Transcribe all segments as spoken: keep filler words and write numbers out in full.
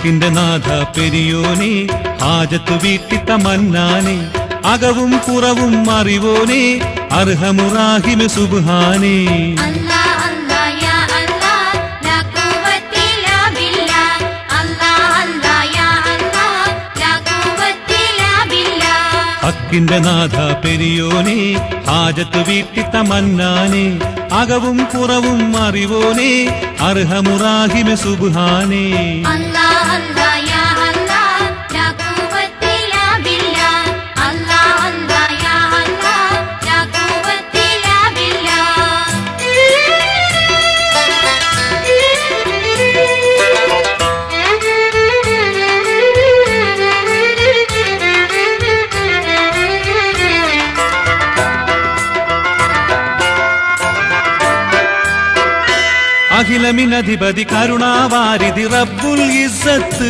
ഹക്കിന്റെ നാഥ പെരിയോനെ ഹാജത്ത് വീട്ടി തമന്നാനെ അകവും പുറവും അറിവോനെ അർഹമുറാഹിമെ സുബ്ഹാനേ ഹക്കിന്റെ നാഥ പെരിയോനെ ഹാജത്ത് വീട്ടി തമന്നാനെ അകവും പുറവും അറിവോനെ അർഹമുറാഹിമെ സുബ്ഹാനേ അഖിലമിനധിപതി കരുണാവാരിധി റബ്ബുൽ ഇസ്സത്ത്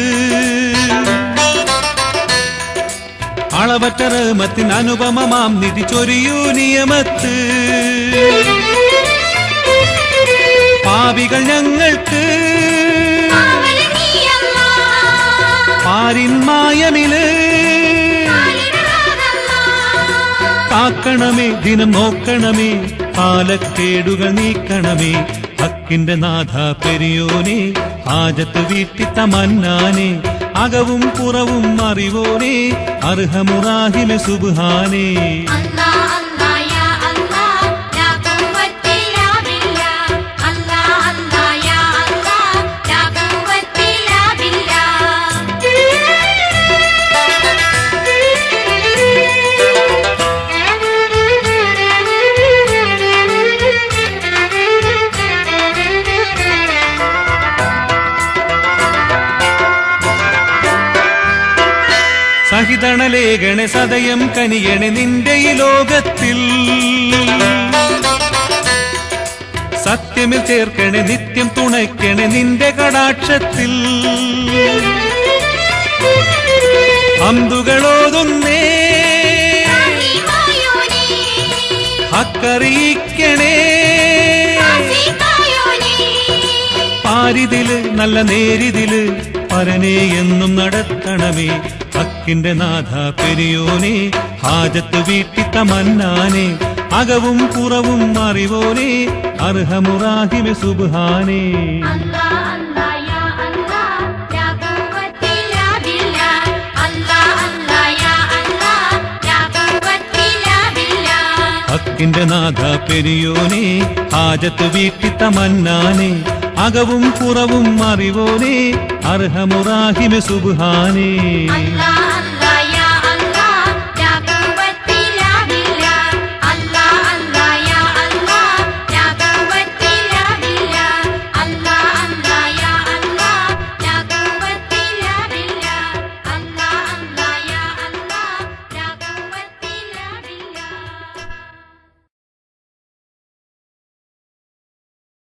അളവറ്റ റഹ്മത്തിൻ അനുപമമാം നിധി ചൊരിയൂ നിയമത്ത് പാപികൾ ഞങ്ങൾക്ക് പാരിൻ മായമില് കാക്കണമേ ദിനം നോക്കണമേ കാലക്കേടുകൾ നീക്കണമേ ഹക്കിന്റെ നാഥ പെരിയോനെ ഹാജത്ത് വീട്ടി തമന്നാനെ അകവും പുറവും അറിവോനെ അർഹമുറാഹിമെ സുബ്ഹാനേ സഹിതണലേഖണെ സദയം കനിയണെ നിന്റെ ഈ ലോകത്തിൽ സത്യമിൽ ചേർക്കണെ നിത്യം തുണയ്ക്കണെ നിന്റെ കടാക്ഷത്തിൽ ഹംദുകളോതുന്നേ ഹക്കറിയിക്കണേ പാരിതില് നല്ല നേരിതില് പരനെ എന്നും നടത്തണമേ ഹക്കിന്റെ നാഥ പെരിയോനെ ഹാജത്ത് വീട്ടി തമന്നാനെ അകവും പുറവും അറിവോനെ അർഹമുറാഹിമെ സുബ്ഹാനേ ഹക്കിന്റെ നാഥ പെരിയോനെ ഹാജത്ത് വീട്ടി തമന്നാനെ അകവും പുറവും അറിവോനെ അർഹമുറാഹിമെ സുബ്ഹാനേ